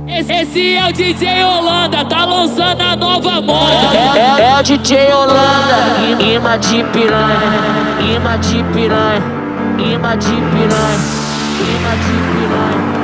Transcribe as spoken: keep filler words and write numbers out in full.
Esse, esse é o D J Holanda, tá lançando a nova moda. É, é, é o D J Holanda, imã de piranha, imã de piranha, imã de piranha, imã de piranha.